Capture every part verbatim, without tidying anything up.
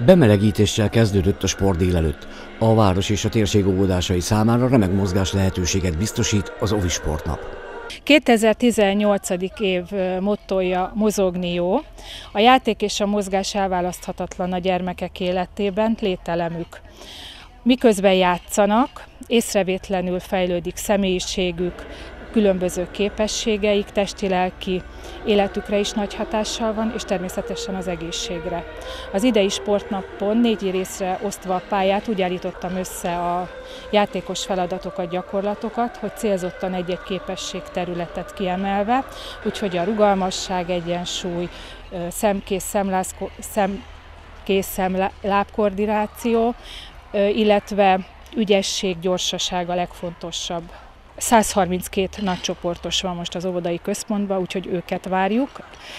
Bemelegítéssel kezdődött a sport délelőtt. A város és a térség óvodásai számára remek mozgás lehetőséget biztosít az Ovi Sportnap. kétezer-tizennyolc. év mottója mozogni jó. A játék és a mozgás elválaszthatatlan a gyermekek életében, lételemük. Miközben játszanak, észrevétlenül fejlődik személyiségük, különböző képességeik, testi-lelki életükre is nagy hatással van, és természetesen az egészségre. Az idei sportnapon négy részre osztva a pályát úgy állítottam össze a játékos feladatokat, gyakorlatokat, hogy célzottan egy-egy képességterületet kiemelve, úgyhogy a rugalmasság, egyensúly, szemkész, szemkész, lábkoordináció, illetve ügyesség, gyorsaság a legfontosabb. száz harminckét nagycsoportos van most az óvodai központban, úgyhogy őket várjuk.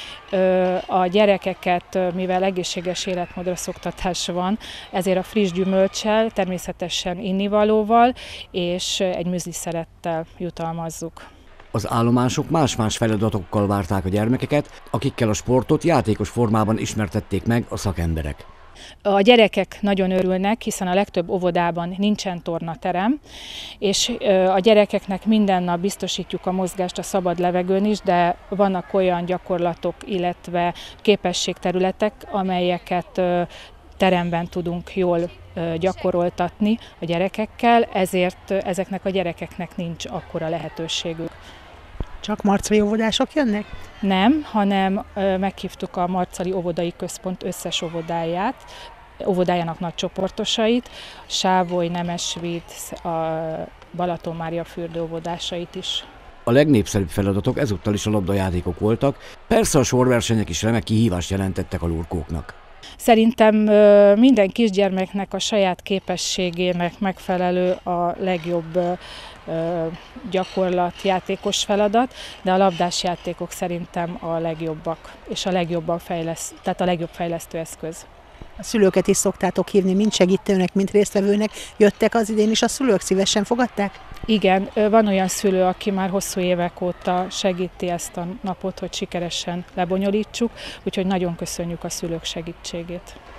A gyerekeket, mivel egészséges életmódra szoktatás van, ezért a friss gyümölccsel, természetesen innivalóval és egy müzliszelettel jutalmazzuk. Az állomások más-más feladatokkal várták a gyermekeket, akikkel a sportot játékos formában ismertették meg a szakemberek. A gyerekek nagyon örülnek, hiszen a legtöbb óvodában nincsen tornaterem, és a gyerekeknek minden nap biztosítjuk a mozgást a szabad levegőn is, de vannak olyan gyakorlatok, illetve képességterületek, amelyeket teremben tudunk jól gyakoroltatni a gyerekekkel, ezért ezeknek a gyerekeknek nincs akkora lehetőségük. Csak marcali óvodások jönnek? Nem, hanem meghívtuk a Marcali Óvodai Központ összes óvodáját, óvodájának nagy csoportosait, Sávoly, Nemesvíd, a Balaton-Mária-fürdő óvodásait is. A legnépszerűbb feladatok ezúttal is a labdajátékok voltak, persze a sorversenyek is remek kihívást jelentettek a lurkóknak. Szerintem minden kisgyermeknek a saját képességének megfelelő a legjobb gyakorlat, játékos feladat, de a labdás játékok szerintem a legjobbak, és a legjobban fejleszt, tehát a legjobb fejlesztő eszköz. A szülőket is szoktátok hívni, mind segítőnek, mind résztvevőnek. Jöttek az idén is a szülők, szívesen fogadták? Igen, van olyan szülő, aki már hosszú évek óta segíti ezt a napot, hogy sikeresen lebonyolítsuk, úgyhogy nagyon köszönjük a szülők segítségét.